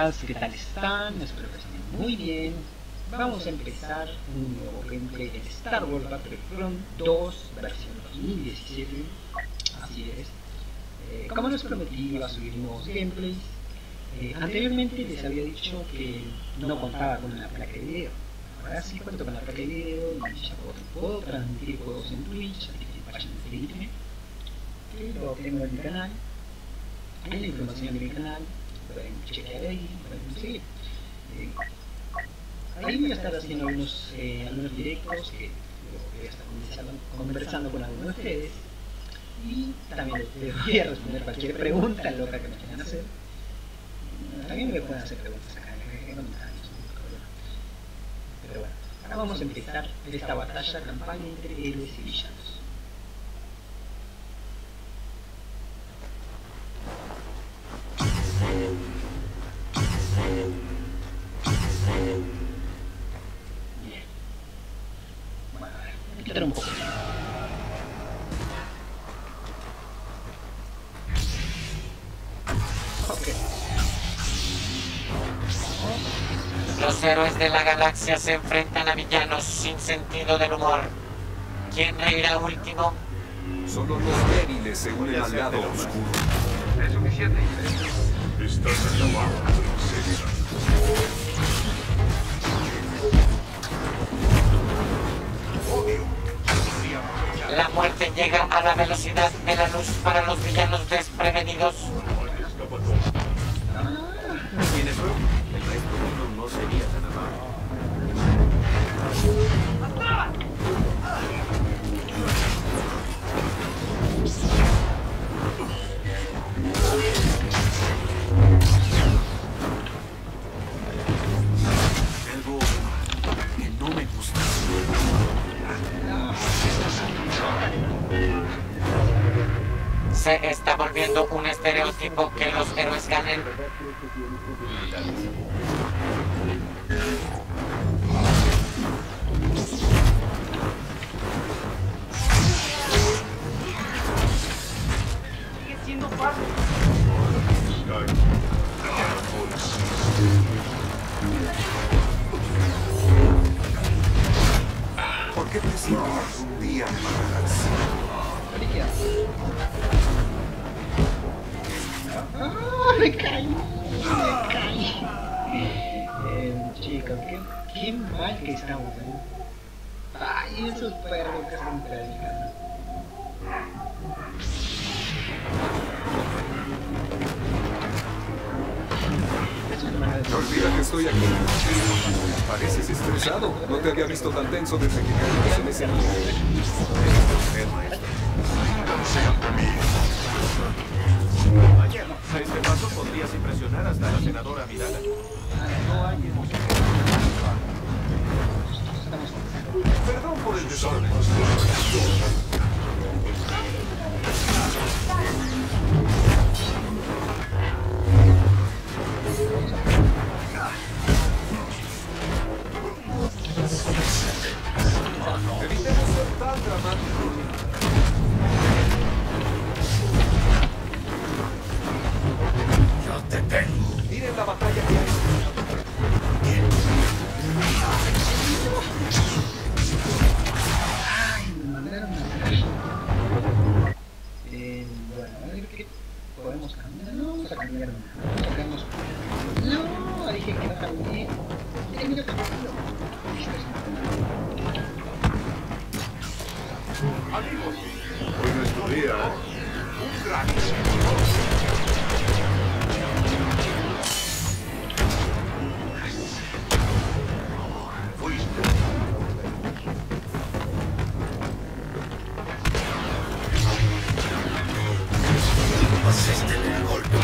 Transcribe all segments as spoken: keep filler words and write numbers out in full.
chicas, ¿qué tal están? Espero que estén muy bien. Vamos a empezar un nuevo gameplay de Star Wars Battlefront dos, versión dos mil diecisiete. Así es. Eh, como les prometí, iba a subir nuevos gameplays. Eh, anteriormente les había dicho que no contaba con una placa de video. Ahora sí cuento con la placa de video y ya puedo, puedo transmitir juegos en Twitch, así que vayan a seguirme. Que lo tengo en mi canal. En la información de mi canal pueden chequear ahí, pueden seguir. Eh, ahí voy a estar haciendo algunos, eh, algunos directos que voy a estar conversando, conversando con algunos de ustedes. Y también les voy a responder cualquier pregunta loca que me quieran hacer. También me pueden hacer preguntas acá en los comentarios, no hay problema. Pero bueno, ahora vamos a empezar esta batalla campaña entre héroes y villanos. Bien. Bueno, a ver, voy a quitar un poco. Los héroes de la galaxia se enfrentan a villanos sin sentido del humor. ¿Quién reirá último? Solo los débiles se unen al lado oscuro. Es suficiente. Estás acabado, princesa. La muerte llega a la velocidad de la luz para los villanos desprevenidos. ¿Quién es? El maestro Uno no sería tan amable. Algo que no me gusta. Se está volviendo un estereotipo que los héroes ganen. Sigue siendo fácil. ¿Por qué presiento un día ¡Ah! ¡Me caí! ¡Me caí! Eh, chicos, qué, qué mal que estamos, ¿eh? ¡Ay, esos perros que son predicando! No olvida que estoy aquí. Pareces estresado. No te había visto tan tenso desde que caímos en ese nivel. Vaya, a este paso podrías impresionar hasta la senadora Miranda. No hay emoción. Perdón por el desorden. Evitemos ser tan dramáticos. Yo te tengo. Miren la batalla que hay. ¡Ay, me mandaron a hacer! Eh, bueno, a ver qué podemos cambiar. No, vamos a cambiar nada. Cambiamos. No, dije que no cambié. Mira, mira, cambiando. Amigos, Hoy no es tu día, ¿eh? un gran Fuiste. Pasaste el golpe.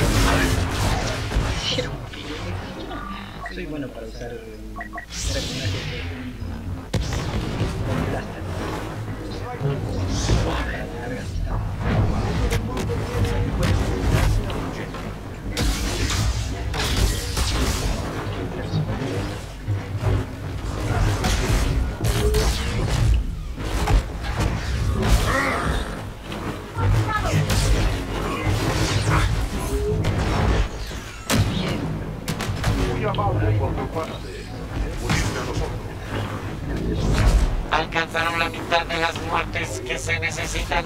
Soy bueno para usar personajes con blaster. Para largas distancias. Muy amable por tu parte. Unirte a nosotros. Alcanzaron la mitad de las muertes que se necesitan.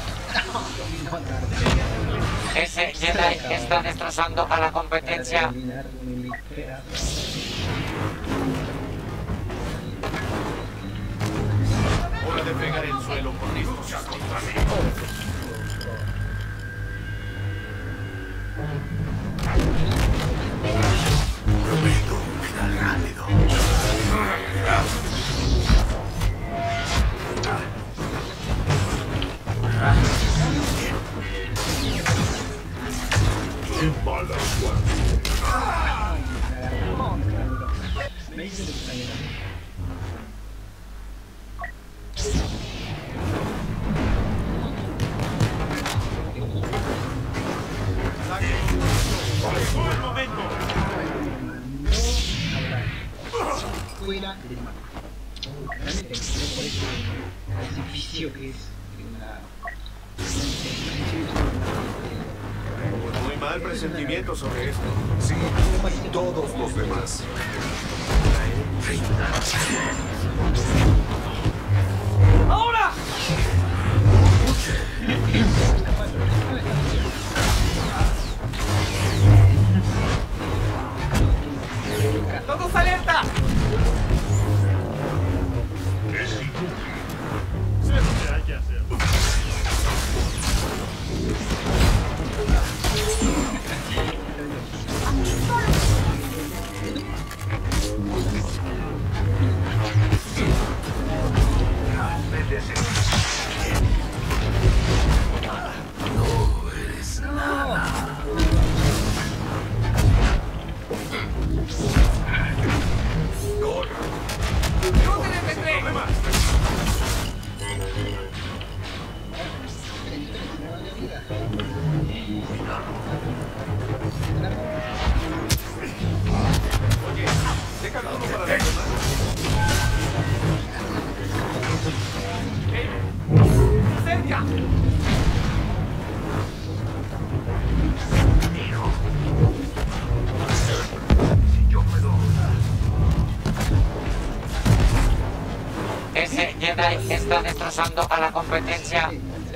Ese Jedi está destrozando a la competencia. Hora de pegar el suelo con estos asesinatos. Prometo un final rápido. ¡Qué mala suerte! Me dice que está llorando. ¡Llegó el momento! Fuera del mapa. Realmente, no por eso el sacrificio que es una... Muy mal presentimiento sobre esto. Sí, todos los demás. ¡Ahora! ¡Todos alerta! Es inútil. Sé lo que hay que hacer. No eres nada. ¡Yo te detendré! Oye, deja todo para los demás. ¡Eh! ¡Cerca! Si yo puedo. Ese Jedi está destrozando a la competencia.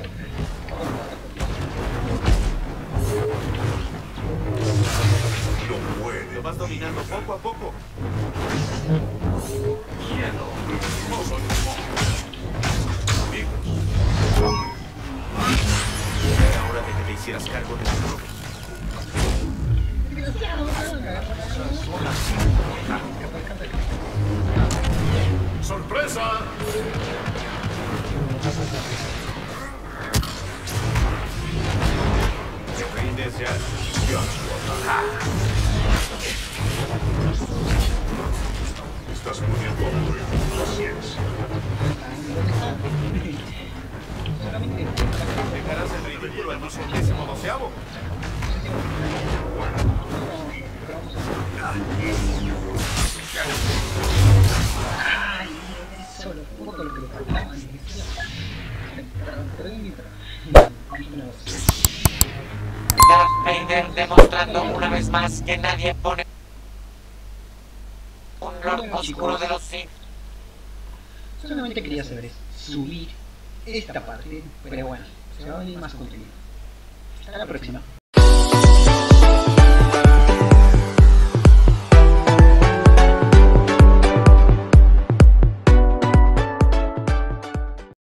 No puede. Lo vas dominando poco a poco. Hielo. Amigos. Era hora de que te hicieras cargo de tu propio. ¡Sorpresa! ¿Te rindes ya? Estás poniendo a prueba la ciencia. Dejarás el ridículo al vigésimo doceavo. Ay, solo poco lo que le faltaba. Darth Vader demostrando una vez más que nadie pone un Lord oscuro de los Sith. Solamente quería saber es subir esta parte, pero bueno, se va a venir más contenido. Hasta la próxima.